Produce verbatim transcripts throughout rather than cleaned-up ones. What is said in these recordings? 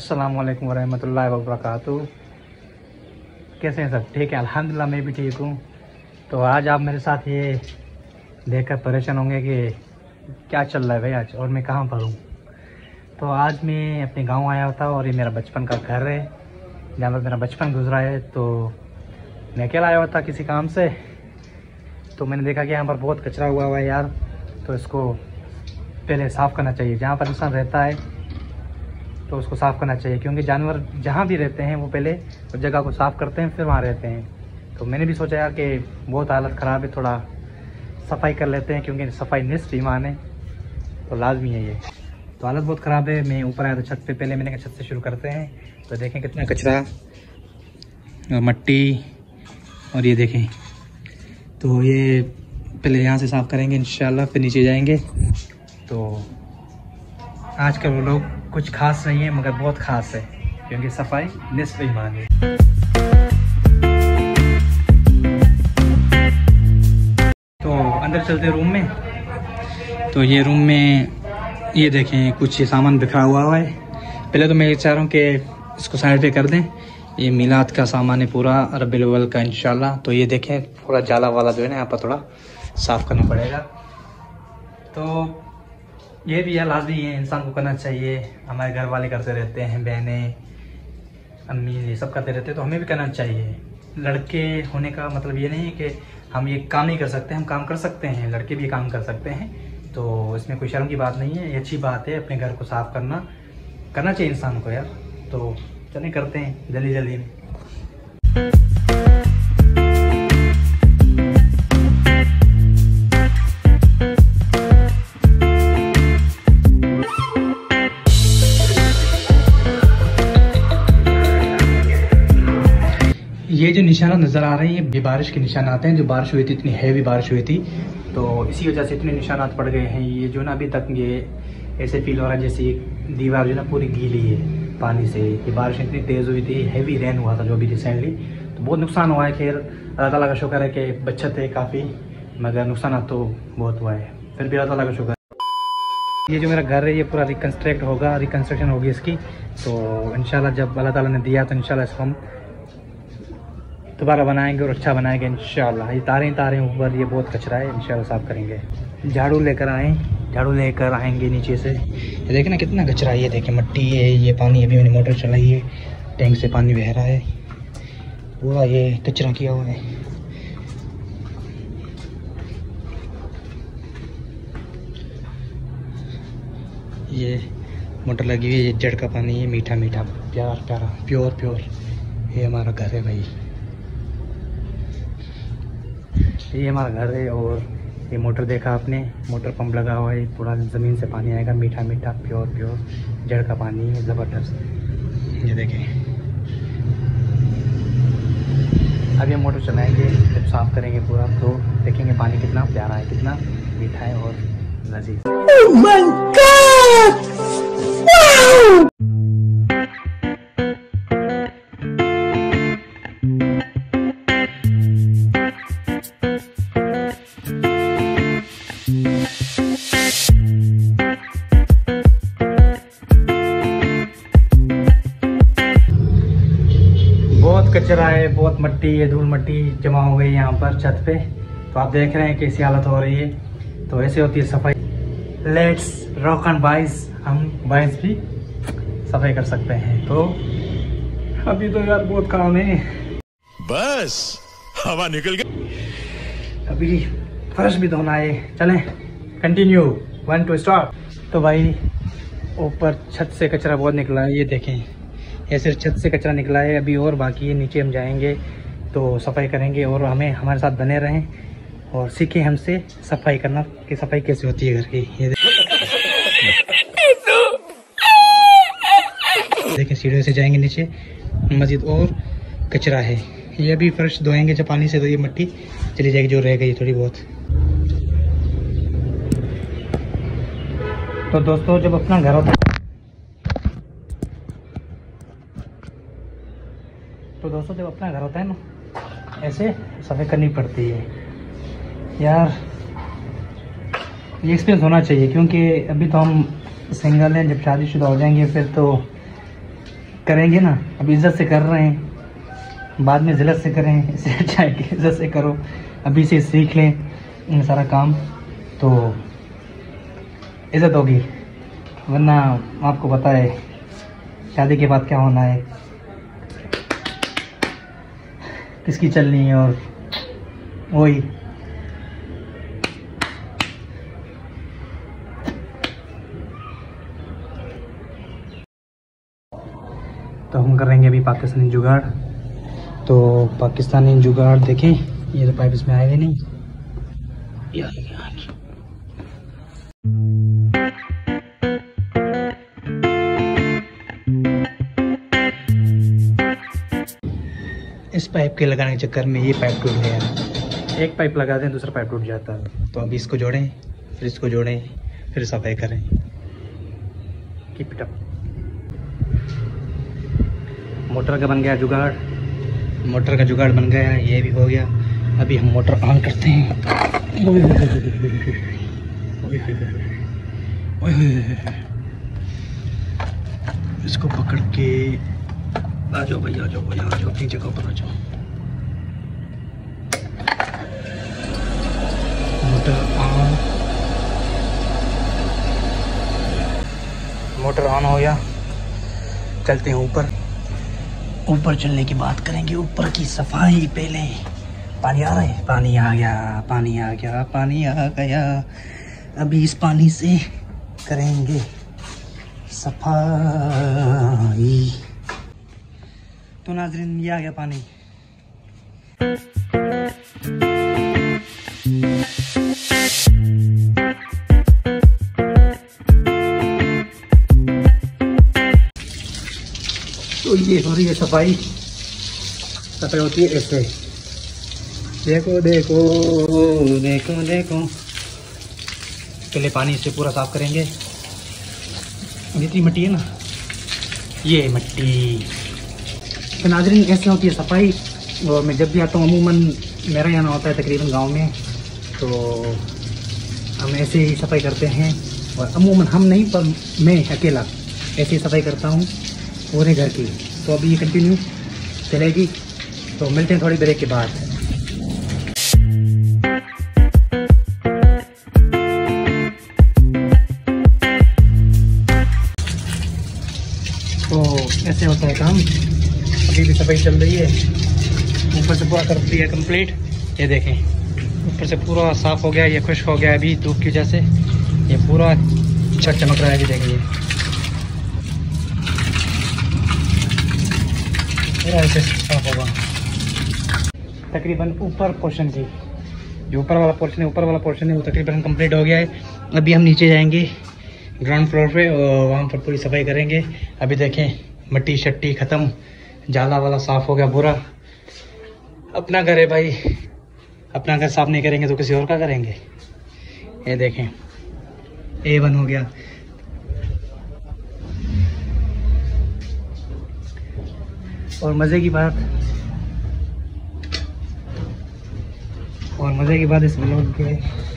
अस्सलाम वालेकुम वरहमतुल्लाहि वबरकातुहू। कैसे हैं सब? ठीक है, अल्हम्दुलिल्लाह मैं भी ठीक हूँ। तो आज आप मेरे साथ ये देखकर परेशान होंगे कि क्या चल रहा है भाई आज और मैं कहाँ पर हूँ। तो आज मैं अपने गांव आया था और ये मेरा बचपन का घर है जहाँ पर मेरा बचपन गुजरा है। तो मैं अकेला आया हुआ था किसी काम से, तो मैंने देखा कि यहाँ पर बहुत कचरा हुआ हुआ है यार, तो इसको पहले साफ़ करना चाहिए। जहाँ पर इंसान रहता है तो उसको साफ़ करना चाहिए, क्योंकि जानवर जहाँ भी रहते हैं वो पहले उस जगह को साफ़ करते हैं फिर वहाँ रहते हैं। तो मैंने भी सोचा यार कि बहुत हालत ख़राब है, थोड़ा सफाई कर लेते हैं, क्योंकि सफाई निस्फ ईमान है, तो लाजमी है ये। तो हालत बहुत ख़राब है। मैं ऊपर आया तो छत पे, पहले मैंने कहा छत से शुरू करते हैं। तो देखें कितना कचरा और मट्टी, और ये देखें। तो ये पहले यहाँ से साफ़ करेंगे इंशाल्लाह, फिर नीचे जाएंगे। तो आजकल वो लोग कुछ खास नहीं है मगर बहुत ख़ास है, क्योंकि सफाई निस्फ ईमान है। तो अंदर चलते रूम में। तो ये रूम में ये देखें कुछ ये सामान बिखरा हुआ हुआ है। पहले तो मैं ये चाह रहा हूँ कि इसको साइड पे कर दें। ये मिलाद का सामान है पूरा रबीउल अव्वल का इंशाल्लाह। तो ये देखें थोड़ा जाला वाला जो है ना यहाँ पर थोड़ा साफ़ करना पड़ेगा। तो ये भी है, लाजमी है, इंसान को करना चाहिए। हमारे घर वाले करते रहते हैं, बहनें अम्मी ये सब करते रहते हैं, तो हमें भी करना चाहिए। लड़के होने का मतलब ये नहीं है कि हम ये काम नहीं कर सकते, हम काम कर सकते हैं, लड़के भी काम कर सकते हैं। तो इसमें कोई शर्म की बात नहीं है, ये अच्छी बात है। अपने घर को साफ़ करना करना चाहिए इंसान को यार। तो चलिए करते हैं जल्दी जल्दी में। ये जो निशानात नज़र आ रहे हैं ये बारिश के निशानात हैं। जो बारिश हुई थी, इतनी हैवी बारिश हुई थी, तो इसी वजह से इतने निशानात पड़ गए हैं। ये जो ना अभी तक ये ऐसे फील हो रहा है जैसे ये दीवार जो ना पूरी गीली है पानी से। ये बारिश इतनी तेज़ हुई थी, हैवी रेन हुआ था जो अभी रिसेंटली, तो बहुत नुकसान हुआ है। खैर अल्लाह ताला का शुक्र है कि बचत है काफ़ी, मगर नुकसान तो बहुत हुआ है, फिर भी अल्लाह ताला का शुक्र है। ये जो मेरा घर है ये पूरा रिकन्स्ट्रक्ट होगा, रिकन्स्ट्रक्शन होगी इसकी। तो इंशाल्लाह जब अल्लाह ताला ने दिया तो इंशाल्लाह इसको हम दोबारा बनाएंगे और अच्छा बनाएंगे इंशाल्लाह। ये तारें तारें ऊपर, ये बहुत कचरा है, इंशाल्लाह साफ़ करेंगे। झाड़ू लेकर आए, झाड़ू लेकर आएंगे नीचे से। ये देखें ना कितना कचरा है, ये देखें मट्टी है, ये पानी अभी मैंने मोटर चलाई है, टैंक से पानी बह रहा है, पूरा ये कचरा किया हुआ है। ये मोटर लगी हुई है, ये जड़ का पानी है, मीठा मीठा प्यार प्यारा प्योर प्योर। ये हमारा घर है भाई, ये हमारा घर है। और ये मोटर देखा आपने, मोटर पंप लगा हुआ है, पूरा ज़मीन से पानी आएगा, मीठा मीठा प्योर प्योर जड़ का पानी है, ज़बरदस्त। ये देखें अब ये मोटर चलाएंगे, जब साफ़ करेंगे पूरा तो देखेंगे पानी कितना प्यारा है, कितना मीठा है और लजीज। Oh my God! Wow! बहुत कचरा है, बहुत मट्टी है, धूल मट्टी जमा हो गई यहाँ पर छत पे। तो आप देख रहे हैं कैसी हालत हो रही है। तो ऐसे होती है सफाई। लेट्स रॉक एंड बाइस, हम बाइस भी सफाई कर सकते हैं। तो अभी तो यार बहुत काम है, बस हवा निकल गई, अभी फर्श भी धोना है। चलें कंटिन्यू, वन टू स्टार्ट। तो भाई ऊपर छत से कचरा बहुत निकला है, ये देखें, ये सिर्फ छत से कचरा निकला है, अभी और बाकी है। नीचे हम जाएंगे तो सफाई करेंगे, और हमें हमारे साथ बने रहें और सीखें हमसे सफाई करना कि सफाई कैसे होती है घर की। ये देखें सीढ़ियों से जाएंगे नीचे, मजीद और कचरा है। ये अभी फर्श धोएंगे जब पानी से, तो ये मिट्टी चली जाएगी जो रह गई थोड़ी बहुत। तो दोस्तों जब अपना घर होता है तो दोस्तों जब अपना घर होता है ना, ऐसे सफाई करनी पड़ती है यार। ये एक्सपीरियंस होना चाहिए, क्योंकि अभी तो हम सिंगल हैं, जब शादीशुदा हो जाएंगे फिर तो करेंगे ना, अब इज्जत से कर रहे हैं, बाद में जिल्लत से करें, इससे अच्छा है कि इज्जत से करो, अभी से सीख लें सारा काम तो इज्जत होगी। वरना आपको पता है शादी के बाद क्या होना है, किसकी चलनी है और वही। तो हम करेंगे अभी पाकिस्तानी जुगाड़। तो पाकिस्तानी जुगाड़ देखें, ये तो पाइप इसमें आए हुए नहीं, या, या, इस पाइप के लगाने के चक्कर में ये पाइप टूट गया। एक पाइप लगाते हैं दूसरा पाइप टूट जाता है। तो अभी इसको जोड़ें, फिर इसको जोड़ें, फिर सफाई करें। Keep it up. मोटर का बन गया जुगाड़, मोटर का जुगाड़ बन गया, ये भी हो गया। अभी हम मोटर ऑन करते हैं। इसको पकड़ के आ जाओ भाई, आ जाओ भाई, आ जाओ, अपनी जगह पर आ जाओ। मोटर ऑन, मोटर ऑन हो गया। चलते हैं ऊपर। ऊपर चलने की बात करेंगे, ऊपर की सफाई पहले। पानी आ रहा है, पानी आ गया, पानी आ गया, पानी आ गया। अभी इस पानी से करेंगे सफाई। तो नाज़रीन ये आ गया पानी। तो ये हो रही है सफाई। सफाई होती है ऐसे, देखो देखो देखो देखो। पहले पानी से पूरा साफ करेंगे। जितनी मिट्टी है ना, ये मिट्टी। तो नाज़रीन ऐसे होती है सफाई। और मैं जब भी आता हूँ, अमूमन मेरा यहाँ होता है तकरीबन गांव में, तो हम ऐसे ही सफाई करते हैं। और अमूमन हम नहीं, पर मैं अकेला ऐसे ही सफाई करता हूँ पूरे घर की। तो अभी ये कंटिन्यू चलेगी। तो मिलते हैं थोड़ी ब्रेक के बाद। तो ऐसे होता है काम। अभी भी सफाई चल रही है। ऊपर से पूरा कर दिया कंप्लीट। ये देखें, ऊपर से पूरा साफ हो गया, ये खुश्क हो गया अभी धूप की वजह से। ये पूरा छत चमक रहा है। अभी देखिए पूरा ऐसे साफ होगा। तकरीबन ऊपर पोर्शन की, जो ऊपर वाला पोर्शन है ऊपर वाला पोर्शन है वो तकरीबन कंप्लीट हो गया है। अभी हम नीचे जाएंगे ग्राउंड फ्लोर पे और वहाँ पर पूरी सफाई करेंगे। अभी देखें मिट्टी शट्टी ख़त्म, जाला वाला साफ़ हो गया पूरा। अपना घर है भाई, अपना घर साफ नहीं करेंगे तो किसी और का करेंगे। ये देखें ए वन हो गया। और मज़े की बात और मज़े की बात इस व्लॉग के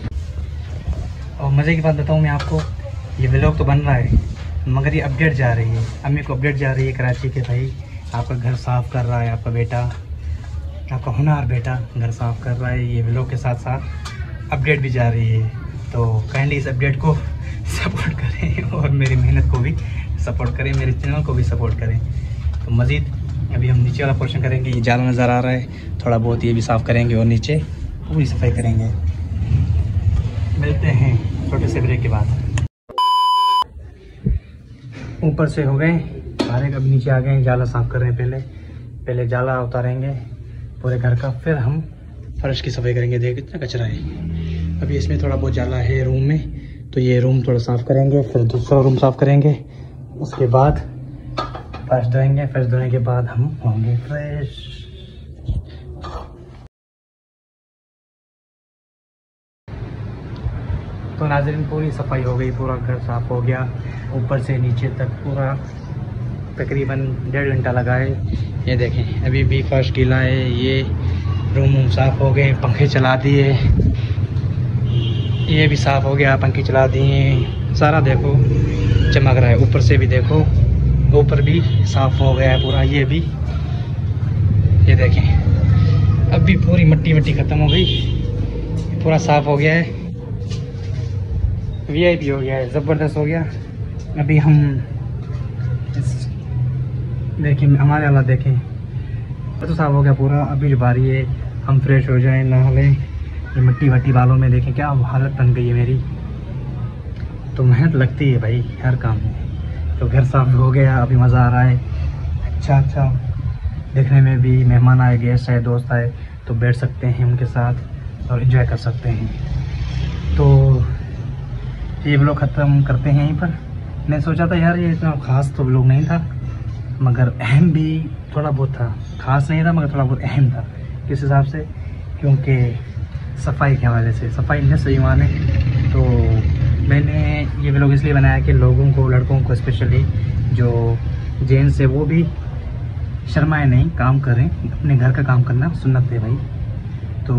और मज़े की बात बताऊँ मैं आपको। ये व्लॉग तो बन रहा है मगर ये अपडेट जा रही है, अम्मी को अपडेट जा रही है कराची के। भाई आपका घर साफ़ कर रहा है आपका बेटा, आपका होनहार बेटा घर साफ़ कर रहा है। ये व्लॉग के साथ साथ अपडेट भी जा रही है। तो काइंडली इस अपडेट को सपोर्ट करें और मेरी मेहनत को भी सपोर्ट करें, मेरे चैनल को भी सपोर्ट करें। तो मज़ीद अभी हम नीचे वाला पोर्शन करेंगे। ये जाला नज़र आ रहा है, थोड़ा बहुत ये भी साफ़ करेंगे और नीचे पूरी सफाई करेंगे। मिलते हैं छोटे से ब्रेक के बाद। ऊपर से हो गए सारे, अब नीचे आ गए। जाला साफ़ कर रहे हैं। पहले पहले जाला उतारेंगे पूरे घर का, फिर हम फर्श की सफाई करेंगे। देख कितना कचरा है। अभी इसमें थोड़ा बहुत जाला है रूम में, तो ये रूम थोड़ा साफ़ करेंगे, फिर दूसरा रूम साफ़ करेंगे। उसके बाद फर्श धोएंगे, फर्श धोने के बाद हम होंगे फ्रेश। तो नाज़रीन पूरी सफाई हो गई, पूरा घर साफ़ हो गया ऊपर से नीचे तक पूरा। तकरीबन डेढ़ घंटा लगा है। ये देखें अभी भी फर्श गीला है। ये रूम वूम साफ़ हो गए, पंखे चला दिए, ये भी साफ़ हो गया, पंखे चला दिए। सारा देखो चमक रहा है। ऊपर से भी देखो ऊपर भी साफ हो गया है पूरा। ये भी ये देखें, अब भी पूरी मिट्टी मिट्टी खत्म हो गई, पूरा साफ हो गया है, वीआईपी हो गया है, ज़बरदस्त हो गया। अभी हम इस देखें, हमारे हालात देखें, तो साफ हो गया पूरा। अभी जो बारी है हम फ्रेश हो जाएं, नहा लें। ये मिट्टी वट्टी बालों में देखें क्या हालत बन गई है मेरी। तो मेहनत लगती है भाई हर काम में। तो घर साफ हो गया, अभी मज़ा आ रहा है। अच्छा अच्छा देखने में भी, मेहमान आए, गेस्ट आए, दोस्त आए तो बैठ सकते हैं उनके साथ और एंजॉय कर सकते हैं। तो ये व्लॉग ख़त्म करते हैं यहीं पर। मैं सोचा था यार ये इतना ख़ास तो व्लॉग नहीं था, मगर अहम भी थोड़ा बहुत था। ख़ास नहीं था मगर थोड़ा बहुत अहम था। किस हिसाब से? क्योंकि सफाई के हवाले से, सफाई ने सही माने। तो मैंने ये व्लॉग इसलिए बनाया कि लोगों को, लड़कों को स्पेशली, जो जेंट्स है वो भी शर्माए नहीं, काम करें। अपने घर का काम करना सुन्नत है भाई। तो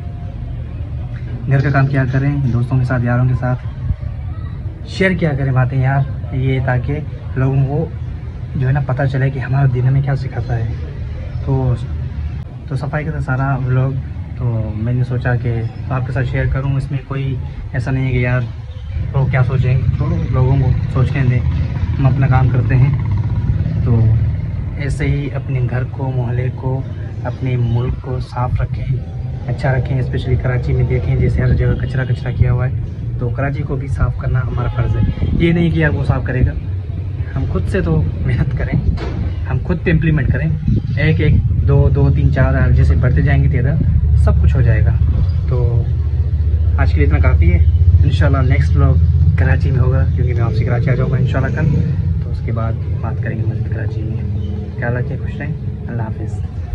घर का काम क्या करें, दोस्तों के साथ, यारों के साथ शेयर किया करें बातें यार, ये ताकि लोगों को जो है ना पता चले कि हमारा दिन हमें क्या सिखाता है। तो तो सफाई का सारा व्लॉग तो मैंने सोचा कि आपके साथ शेयर करूं। इसमें कोई ऐसा नहीं है कि यार तो क्या सोचेंगे, तो लोगों को सोचने दें, हम अपना काम करते हैं। तो ऐसे ही अपने घर को, मोहल्ले को, अपने मुल्क को साफ़ रखें, अच्छा रखें। स्पेशली कराची में देखें जैसे हर जगह कचरा कचरा किया हुआ है, तो कराची को भी साफ़ करना हमारा फ़र्ज़ है। ये नहीं कि यार वो साफ़ करेगा, हम खुद से तो मेहनत करें, हम खुद पे इम्प्लीमेंट करें। एक एक दो दो तीन चार जैसे बढ़ते जाएंगे तेरह, सब कुछ हो जाएगा। तो आज के लिए इतना काफ़ी है। इंशाल्लाह नेक्स्ट व्लॉग कराची में होगा, क्योंकि मैं आपसे कराची आ जाऊँगा इंशाल्लाह कल। तो उसके बाद बात करेंगे मस्जिद कराची में। ख्याल रखिए, खुश रहें, अल्लाह हाफिज़।